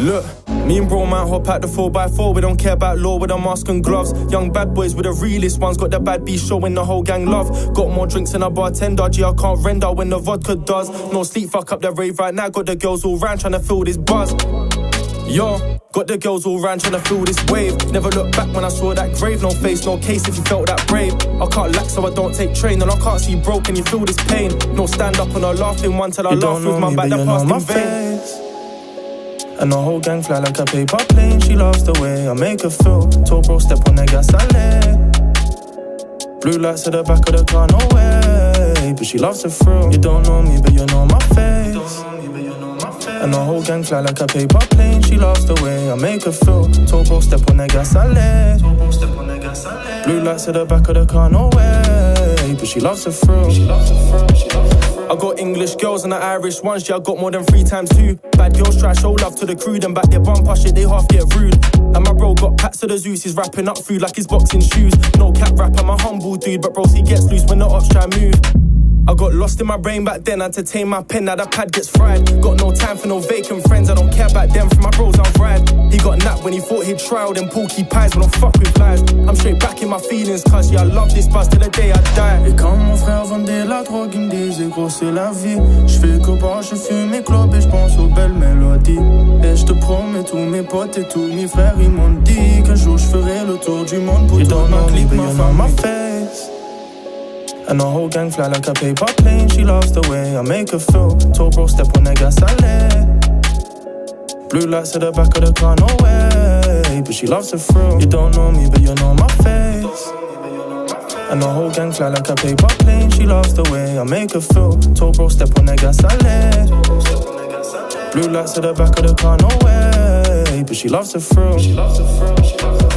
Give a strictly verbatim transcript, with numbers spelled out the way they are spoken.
Look, me and bro might hop out the four by four. We don't care about law with a mask and gloves. Young bad boys with the realest ones. Got the bad beast showing the whole gang love. Got more drinks than a bartender. G, I can't render when the vodka does. No sleep, fuck up the rave right now. Got the girls all round trying to feel this buzz. Yo, got the girls all round trying to feel this wave. Never looked back when I saw that grave. No face, no case if you felt that brave. I can't lack so I don't take train. And I can't see broke and you feel this pain. No stand up and I laughing one till I laugh with my back that passed in vain. And the whole gang fly like a paper plane. She loves the way I make her feel. Told bro step on the gas, I lay. Blue lights at the back of the car, no way. But she loves the thrill. You don't know me, but you know my face. And the whole gang fly like a paper plane. She loves the way I make her feel. Told bro step on the gas, I lay. Blue lights at the back of the car, no way. But she loves the thrill. I got English girls and the Irish ones. Yeah, I got more than three times two. Bad girls try show love to the crew, then back their bumper shit, they half get rude. And my bro got pats to the Zeus, he's wrapping up food like his boxing shoes. No cap rap, I'm a humble dude, but bro, he gets loose when the ops try move. I got lost in my brain back then, I entertain my pen, now the pad gets fried. Got no time for no vacant friends, I don't care about them, for my bros I'll ride. He got napped when he thought he'd try all them porky pies, but don't fuck with lies. I'm straight back in my feelings, cause yeah, I love this buzz till the day I die. Et quand mon frère vendait la drogue, il me disait gros c'est la vie. J'fais que boire, je fume mes clopes et j'pense aux belles mélodies. Et j'te promets, tous mes potes et tous mes frères, ils m'ont dit qu'un jour j'ferai le tour du monde pour toi, ma clique, ma femme, ma face. And the whole gang fly like a paper plane. She loves the way I make her feel. Told bro step on the gas, I lay. Blue lights at the back of the car, no way. But she loves the thrill. You don't know me, but you know my face. And the whole gang fly like a paper plane. She loves the way I make her feel. Told bro step on the gas, I lay. Blue lights at the back of the car, no way. But she loves the thrill.